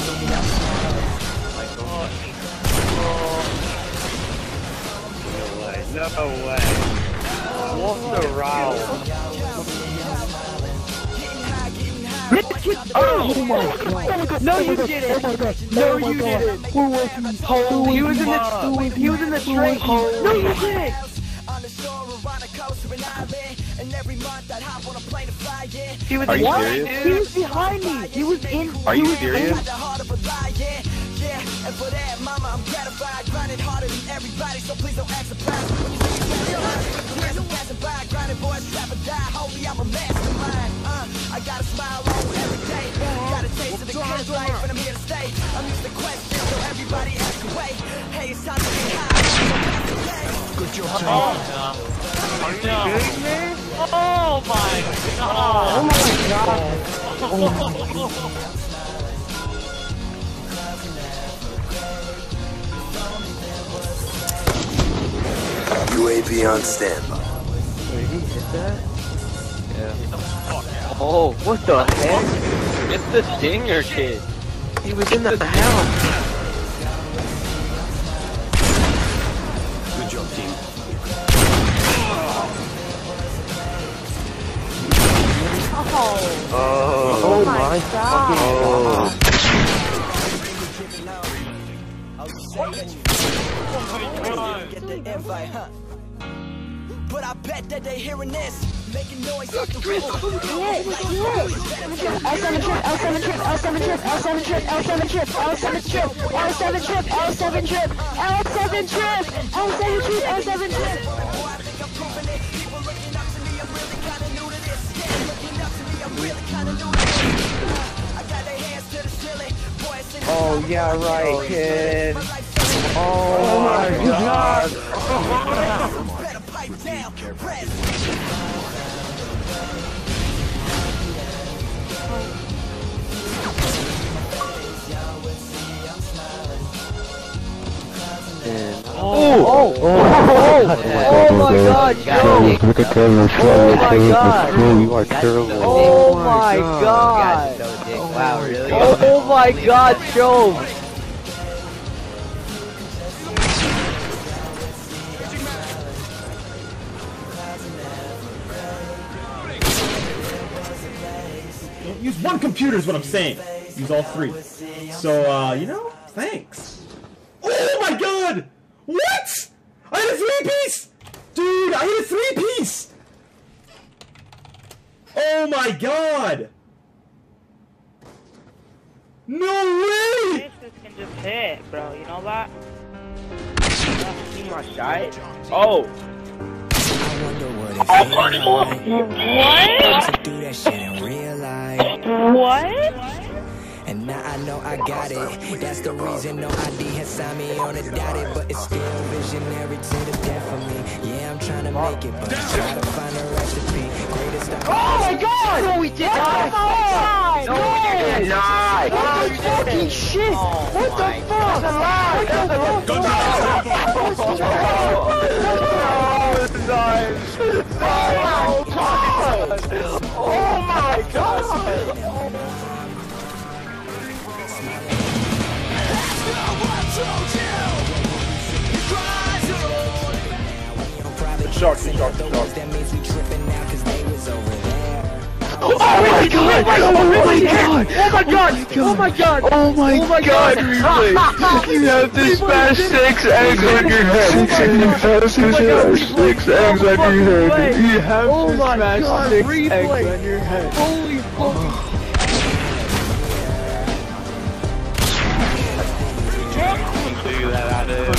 No way. What the round? Oh my god. No, you didn't. No, you didn't. He was in the train. No, you didn't. He was Are you serious? He was behind me. He was in. Are you serious? And for that, mama, I'm gratified. Grinding harder than everybody, so please don't act surprised when you see me passing by. Grinding boys, trap or die. Homie, I'm a mastermind. I got a smile on every day. Got a taste of the good life, and I'm here to stay. I'm used to questions, so everybody asks away. Hey, it's time to get high. Good job. Are you kidding me? Oh my god! Oh my god! Oh my god! UAV on standby. Wait, did he hit that? Yeah. Get the fuck out. Oh, what the heck? It's the Stinger kid. He was in the house. Good job, team. Oh my god. Get the invite, huh? But I bet that they hearing this, making noise up the room. L7 trip, L7 trip, L7 trip, L7 trip, L7 trip, L7 trip, L7 trip, L7 trip, L7 trip, L7 trip, L7 trip. I think I'm proving it. People looking up to me, I'm really kinda new to this. Yeah, looking up to me, I'm really kinda new to this. I got their hands to the ceiling. Boy, it's in the Oh yeah, right, kid. Oh my god. better pipe down. Press. Oh my god, Joe! Look at Kevin. Oh my god! You are terrible. Oh my god! Wow, really? Oh my god, Joe! Use one computer is what I'm saying. Use all three. So, you know, thanks. Oh my god! What? I hit a three-piece! Dude, I hit a three-piece! Oh my god! No way! This can just hit, bro. You know that? See my shot? Oh! What? And now I know I got it. That's the reason no ID has signed me on a dotted, but it's still visionary to the death of me. Yeah, I'm trying to make it, but I'm trying to find a recipe. Greatest of Oh my god! No, we did not! No, we did not! What the fucking shit? What the fuck? What the fuck? Oh my god! Shark. That means we tripping now because they was over there. Oh my god! Oh my god! Oh my god! Oh my god! Oh my god! Replay. You have to smash 6 eggs on your head. You have to smash 6 eggs on your head. You have to smash 6 eggs on your head. Holy fuck! Do that out of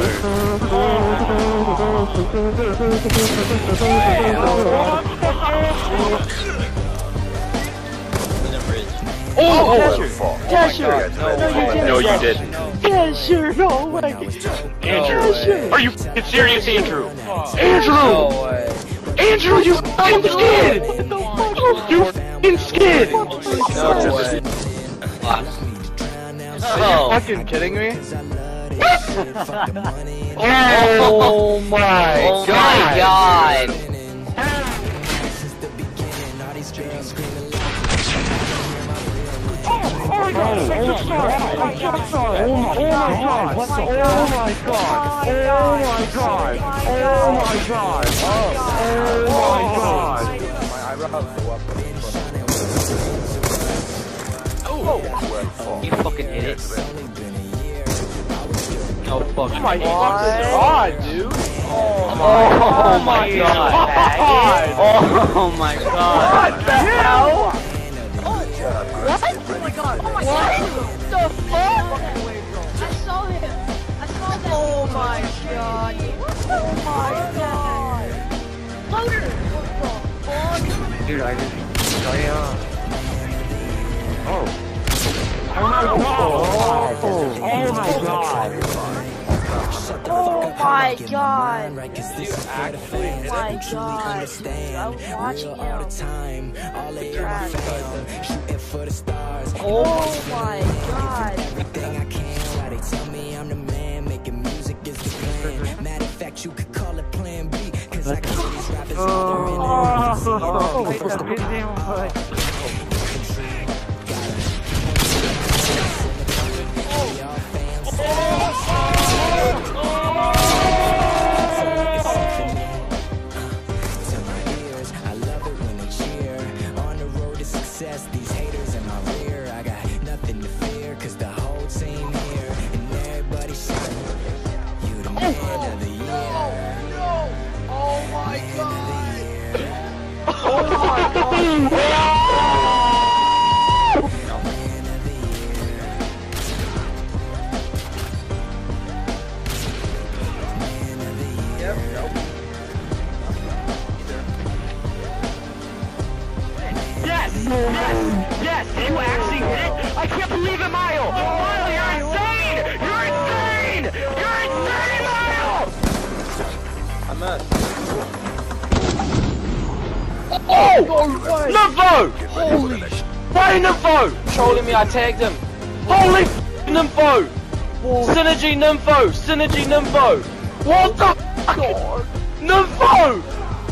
Casher! No, you didn't. Casher! No way! Andrew, are you serious, Andrew? Andrew! Andrew, you fucking skid! You fucking skid! No way. Are you fucking kidding me? Oh my god! god, superstar! Oh my god! Oh my god! Oh my god! Oh my god! Oh my god! You fucking idiot. Oh fuck. Oh my god, dude! Oh my god. Oh my god. What the hell? What? Oh my god. Oh my god. The fuck? I saw him. I saw that. Oh my god. Oh my god. Loader. What the fuck? Dude, I just... Oh. Oh my god! Oh my god! Oh my god! Oh my god! I was watching him. Oh my god! Everything I can, why they tell me I'm the man, making music is the plan. Matter of fact, you could call it plan B, cause I can see these rappers I love it when they cheer. On the road to success, these haters in my rear. I got nothing to fear, cause the whole team here. And everybody shouting, you the man of the year. No! Oh my god! Yes! Yes! You actually hit it! I can't believe it, Mile! Mile, you're insane! You're insane! You're insane, Mile! I'm not. Oh! Nympho! Holy Why Nympho? Trolling me, I tagged him. Holy Nympho! Synergy Nympho! Synergy Nympho! What the fuck? Nympho!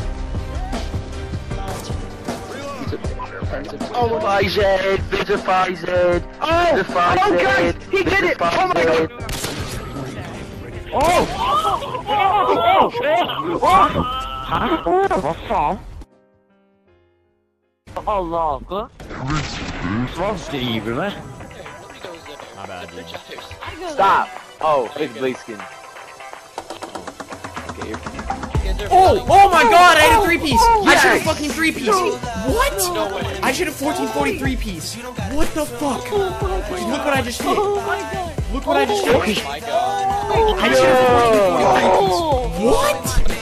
Oh my god! Vitify Z! Oh! Oh guys! He did it! Oh my god! Oh! Allah. Stop! Oh, it's Bleakskin. Oh my god, I had a 3-piece! I should have fucking 3-piece! What? I should have 1443 piece. What the fuck? Look what I just did. Look what I just did. I should have 1443 piece. What?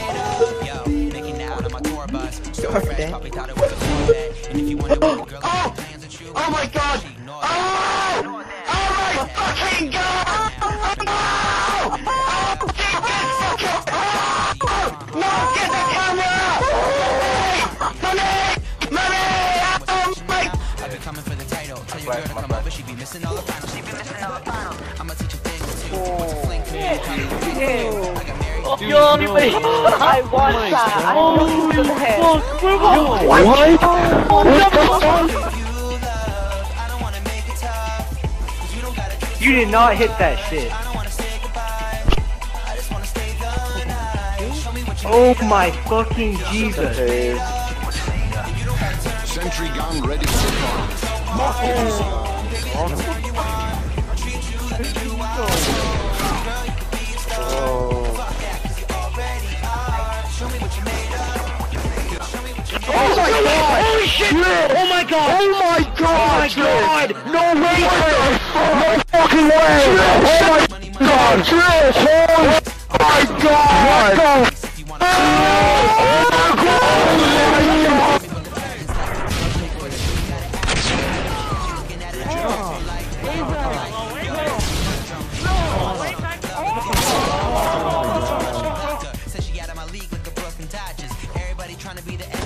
Oh my god! Oh! Oh my fucking god! No, get the camera! Money! Money! Oh my... I've been coming for the title. Tell your girl to come over, she be missing all the finals. I'ma teach you things too. Yo, anybody? I want that! Holy fuck! What? You did not hit that shit. Oh my fucking Jesus. Sentry gun ready for Oh my god! Holy shit! Oh my god! Oh my god! Oh my god! No way! No fucking way! Oh my god! Trish! Oh my god! Said she out of my league like a broken Dodgers. Everybody trying to be the